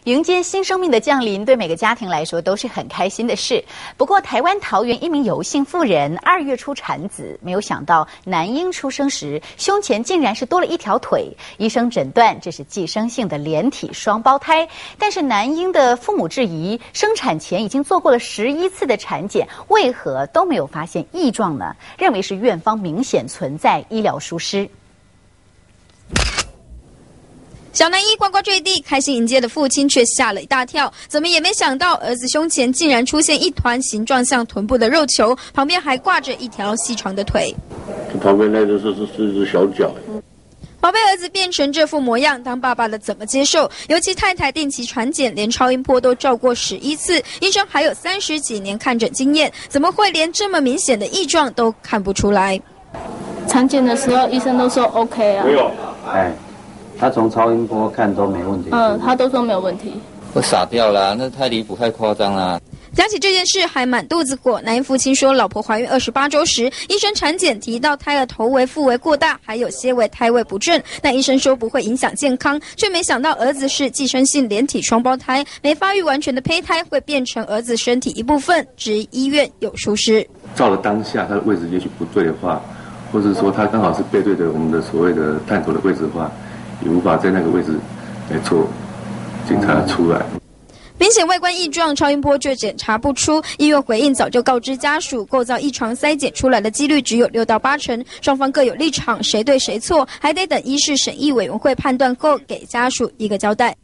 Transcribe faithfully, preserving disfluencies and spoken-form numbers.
迎接新生命的降临，对每个家庭来说都是很开心的事。不过，台湾桃园一名尤姓妇人二月初产子，没有想到男婴出生时胸前竟然是多了一条腿。医生诊断这是寄生性的连体双胞胎，但是男婴的父母质疑，生产前已经做过了十一次的产检，为何都没有发现异状呢？认为是院方明显存在医疗疏失。 小男婴呱呱坠地，开心迎接的父亲却吓了一大跳，怎么也没想到儿子胸前竟然出现一团形状像臀部的肉球，旁边还挂着一条细长的腿。 旁边那个是是是只小脚。 宝贝儿子变成这副模样，当爸爸的怎么接受？尤其太太定期产检，连超音波都照过十一次，医生还有三十几年看诊经验，怎么会连这么明显的异状都看不出来？ 产检的时候，医生都说 OK 啊。 没有， 哎。他从超音波看都没问题。 嗯，他都说没有问题。 我傻掉了，那太离谱，太夸张了。 讲起这件事还满肚子火。男婴父亲说，老婆怀孕二十八周时，医生产检提到胎儿头围、腹围过大，还有些微胎位不正，但医生说不会影响健康，却没想到儿子是寄生性连体双胞胎，没发育完全的胚胎会变成儿子身体一部分，质疑医院有疏失。 照了当下他的位置也许不对的话，或者说他刚好是背对着我们的所谓的探头的位置的话，也无法在那个位置来做检查出来。 明显外观异状，超音波却检查不出。医院回应早就告知家属，构造异常筛检出来的几率只有六到八成。双方各有立场，谁对谁错，还得等医事审议委员会判断后给家属一个交代。